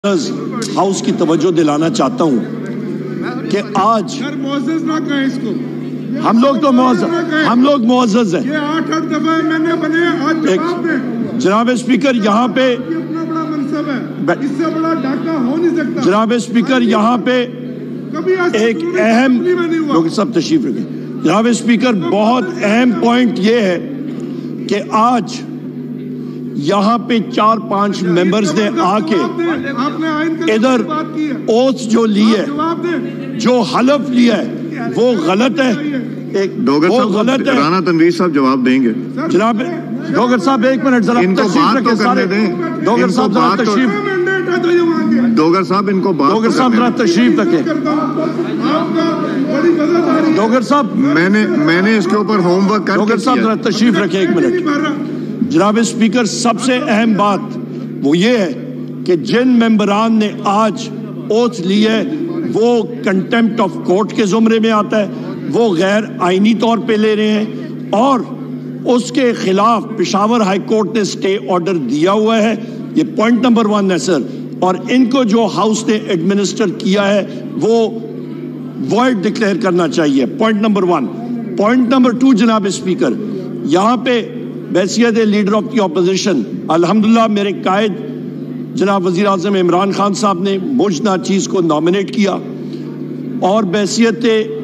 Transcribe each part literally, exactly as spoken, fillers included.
House की तवज्जो दिलाना चाहता हूं कि आज हम लोग तो हम लोग मुअज़्ज़ज़ हैं। एक जनाब स्पीकर यहाँ पे जनाब स्पीकर यहाँ पे एक अहम लोग सब तशरीफ रखें। जनाब स्पीकर बहुत अहम पॉइंट ये है कि आज यहाँ पे चार पांच मेंबर्स ने आके इधर ओथ जो ली है, जो हलफ लिया है, वो गलत है। एक डोगर वो साहब गलत है। राना तनवीर साहब जवाब देंगे। जनाब डोगर साहब एक मिनट जरा तशरीफ रखें सारे। डोगर साहब जरा तशरीफ डोगर साहब इनको बात डोगर साहब जरा तशरीफ रखें। डोगर साहब मैंने मैंने इसके ऊपर होमवर्क कर डोगर साहब जरा तशरीफ रखें एक मिनट। जनाब स्पीकर सबसे अहम बात वो ये है कि जिन मेंबरान ने आज ओथ ली है वो कंटेम्प्ट ऑफ कोर्ट के जुमरे में आता है, वो गैर आईनी तौर पे ले रहे हैं और उसके खिलाफ पेशावर हाई कोर्ट ने स्टे ऑर्डर दिया हुआ है। ये पॉइंट नंबर वन है सर। और इनको जो हाउस ने एडमिनिस्टर किया है वो वॉइड डिक्लेयर करना चाहिए। Point number one. Point number two जनाब स्पीकर, यहाँ पे बैसियत लीडर ऑफ द ऑपोजिशन अल्हम्दुलिल्लाह मेरे कायद जनाब वज़ीर आज़म इमरान खान साहब ने मुझ नाचीज़ को नॉमिनेट किया और बैसियत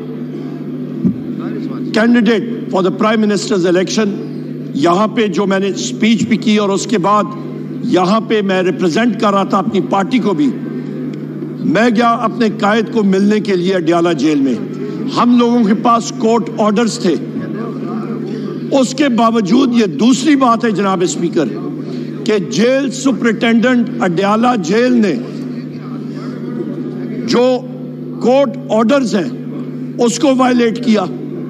candidate for the prime minister's election यहाँ पे जो मैंने स्पीच भी की और उसके बाद यहाँ पे मैं रिप्रेजेंट कर रहा था अपनी पार्टी को भी। मैं गया अपने कायद को मिलने के लिए अडियाला जेल में। हम लोगों के पास कोर्ट ऑर्डर्स थे, उसके बावजूद ये दूसरी बात है जनाब स्पीकर कि जेल सुपरिटेंडेंट अडियाला जेल ने जो कोर्ट ऑर्डर्स हैं उसको वायलेट किया,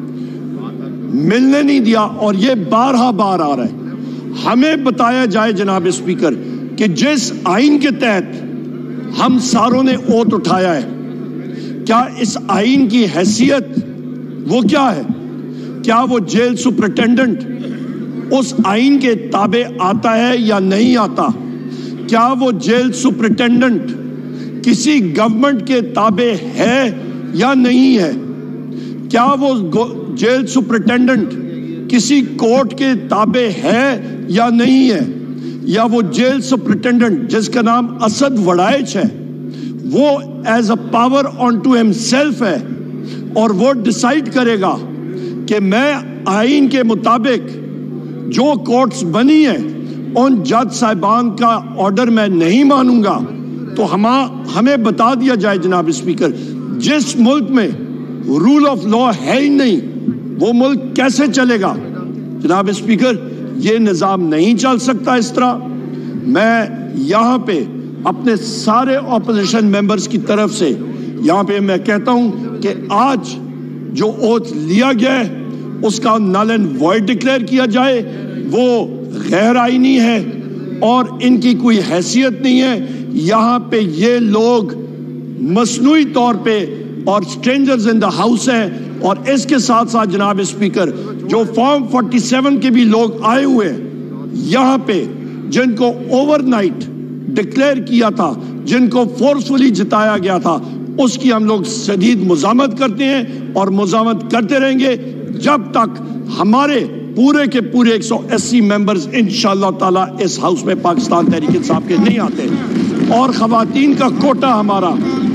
मिलने नहीं दिया और ये बारहा बार आ रहा है। हमें बताया जाए जनाब स्पीकर कि जिस आइन के तहत हम सारों ने ओथ उठाया है, क्या इस आइन की हैसियत वो क्या है? क्या वो जेल सुपरिटेंडेंट उस आइन के ताबे आता है या नहीं आता? क्या वो जेल सुपरिटेंडेंट किसी गवर्नमेंट के ताबे है या नहीं है? क्या वो जेल सुपरिटेंडेंट किसी कोर्ट के ताबे है या नहीं है? या वो जेल सुपरिटेंडेंट जिसका नाम असद वड़ाइच है वो as a power on to himself है और वो डिसाइड करेगा कि मैं आइन के मुताबिक जो कोर्ट्स बनी है उन जज साहिबान का ऑर्डर मैं नहीं मानूंगा? तो हम हमें बता दिया जाए जनाब स्पीकर, जिस मुल्क में रूल ऑफ लॉ है ही नहीं वो मुल्क कैसे चलेगा? जनाब स्पीकर ये निज़ाम नहीं चल सकता इस तरह। मैं यहाँ पे अपने सारे ऑपोजिशन मेंबर्स की तरफ से यहाँ पे मैं कहता हूँ कि आज जो ओथ लिया गया है उसका नल एंड वॉइड डिक्लेयर किया जाए। वो गैर आईनी है और इनकी कोई हैसियत नहीं है। यहाँ पे ये लोग मसनूई तौर पे और स्ट्रेंजर्स इन द हाउस है। और इसके साथ साथ जनाब स्पीकर जो फॉर्म सैंतालीस के भी लोग आए हुए हैं यहाँ पे, जिनको ओवरनाइट डिक्लेयर किया था, जिनको फोर्सफुली जिताया गया था, उसकी हम लोग शदीद मुज़ामत करते हैं और मुज़ामत करते रहेंगे जब तक हमारे पूरे के पूरे एक सौ अस्सी मेंबर्स इंशाअल्लाह ताला इस हाउस में पाकिस्तान तहरीक इंसाफ के नहीं आते और खवातीन का कोटा हमारा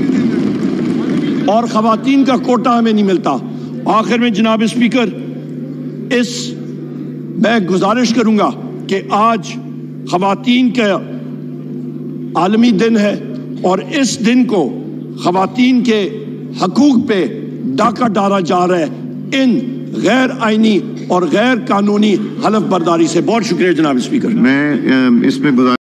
और खवातीन का कोटा हमें नहीं मिलता। आखिर में जनाब स्पीकर इस मैं गुजारिश करूंगा कि आज खवातीन का आलमी दिन है और इस दिन को खवातीन के हकूक पे डाका डाला जा रहा है इन गैर आईनी और गैर कानूनी हलफ बर्दारी से। बहुत शुक्रिया जनाब स्पीकर। मैं इसमें